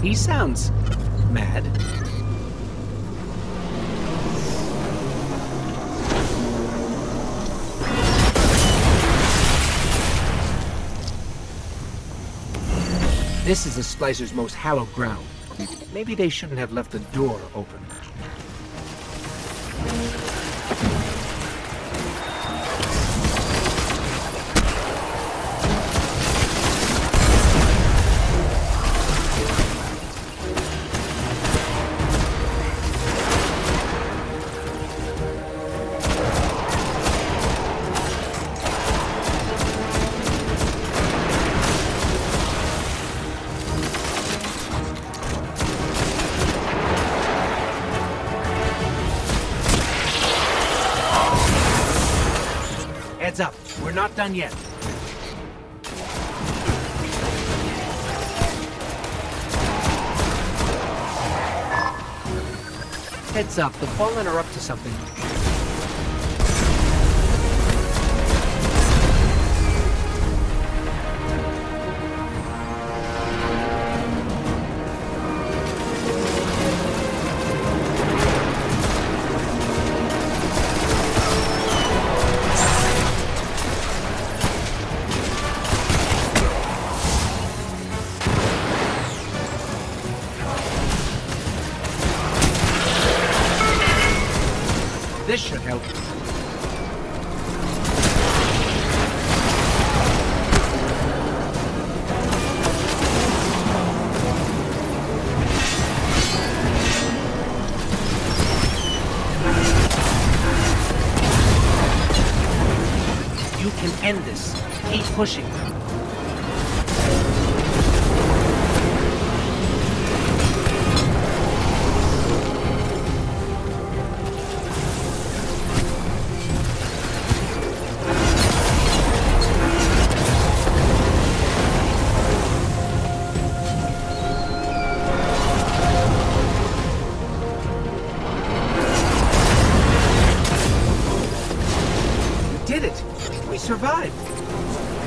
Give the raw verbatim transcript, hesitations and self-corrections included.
He sounds mad. This is the Splicers' most hallowed ground. Maybe they shouldn't have left the door open. Heads up, we're not done yet. Heads up, the Fallen are up to something. This should help. You can end this. Keep pushing. Did it! We survived!